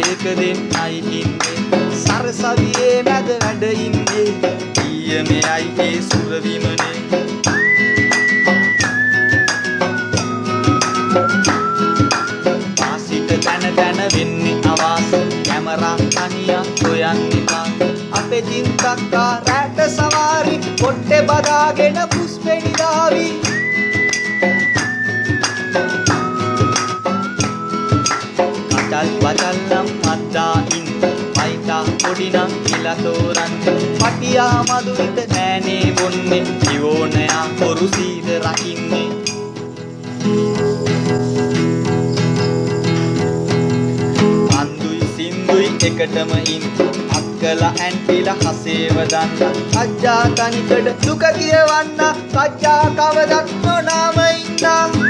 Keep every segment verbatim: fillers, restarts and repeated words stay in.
දෙක දෙන්නයි ඉන්නේ සරසවියේ මැද වැඩ ඉන්නේ ඊය මෙයයි ඒ සුර විමනේ වාසිට තන තන වෙන්නේ අවාස කැමරා තනියා හොයන්නේ අපේ චින්තක්කා රැට සවාරි කොට්ටේ බදාගෙන පුස්පෙනි දාවි කටල් වචල්ලම් අද්දා ඉන්න මයිතා පොඩිනම් කියලා තෝරන්නේ පටියා මදුවිත නෑනේ බොන්නේ ජීවෝනයා හොරු සීද රකින්නේ අන්දුයි සින්දුයි එකටම ඉන්න අක්කලා ඇන්ටිලා හසේව දන්න අජ්ජා තනිකඩ දුක කියවන්න සජ්ජා කවදත් නොනාම ඉන්න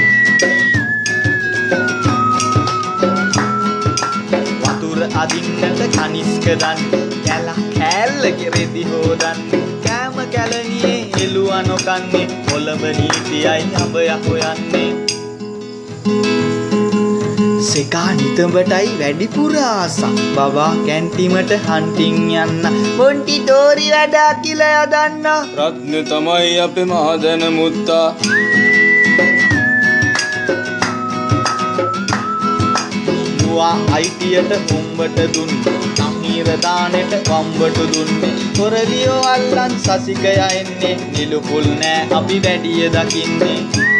වතුර අදින්නට කනිස්ක දන්න කැල කෑල්ල කෙරෙදි හොදන්න කෑම කැලනියේ එළුවා නොකන්නේ කොළඹ නීතියයි අඹය හොයන්නේ සෙකා නිතඹටයි වැඩිපුර ආසක් බබා කැන්ටිමට හන්ටින් යන්න මොන්ටි ඩෝරි වැඩක් කියලා යදන්න රත්න තමයි අපේ මහදන මුත්තා නුවා අයිටියට හොම්බට දුන්න අමීර දානෙට වම්බට දුන්නේ කොරලියෝ අල්ලන් සසිකය එන්නේ නිලුපුල් නෑ අපි වැඩිය දකින්නේ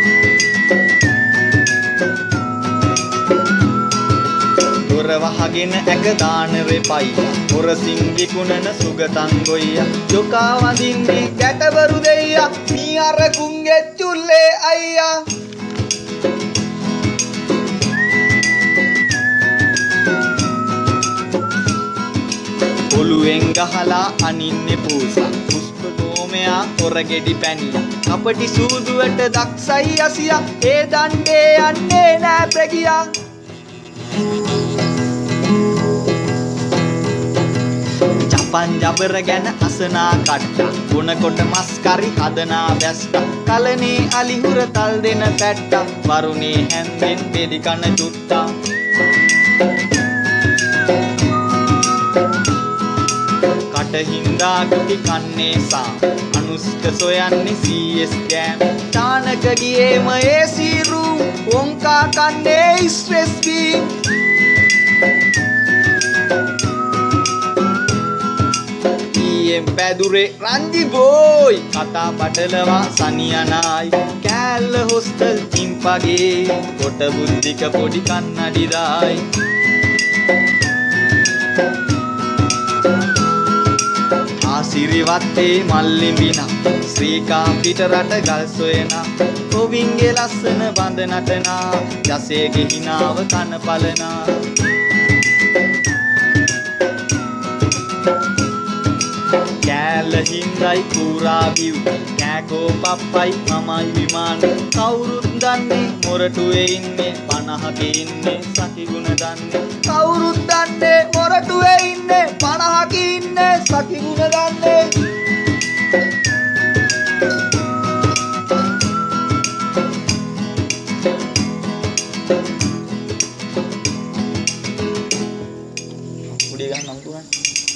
වහගෙන ඇක දාන රෙපයි හොරසින් විකුණන සුගතන් ගොයියා ජොකා වඳින්නේ ගැටවරු දෙයියා මී අරකුන්ගේ චුල්ලේ අයියා ඔළුවෙන් ගහලා අනින්නේ පූසා පුෂ්ප ගෝමයා හොරගෙඩි පැනියා අපටි සූදුවට දක්සයි අසියා ඒ දණ්ඩේ යන්නේ නෑ ප්‍රගියා පංජබර ගැන අසනා කට්ටා ගුණකොට මස් කරි හදනා බැස්ටා කලනේ අලිහුර තල් දෙන පැට්ටා වරුණේ හැන්දෙන් බෙලි කන චුට්ටා කටහින්දා ගුටි කන්නේ සා අනුස්ක සොයන්නේ සී එස් ගෑම් තානක ගියේම ඒ සීරු වොංකා කන්නේ ස්ට්‍රෙස් බී පැදුරේ රංජි බෝයි කතා පටලවා සනියනායි කෑල්ල හොස්ටල් චිම්පගේ කොට බුද්ධික පොඩි කන්නඩිදායි ආසිරිවත්තේ මල්ලිඹිනා ශ්‍රීකා පිට රට ගල් සොයනා කොවින්ගේ ලස්සන බඳ නටනා යසේගේ හිනාව කන පලනා කෑල්ල හින්දයි පුරා බිව් කෑකෝ පප්පයි මමයි විමාන කවුරුත් දන්නේ මොරටුවේ ඉන්නේ පනහක ඉන්නේ සකිගුණ දන්නේ කවුරුත් දන්නේ මොරටුවේ ඉන්නේ පනහක ඉන්නේ සකිගුණ දන්නේ උඩේ ගන්න නම්තුනක්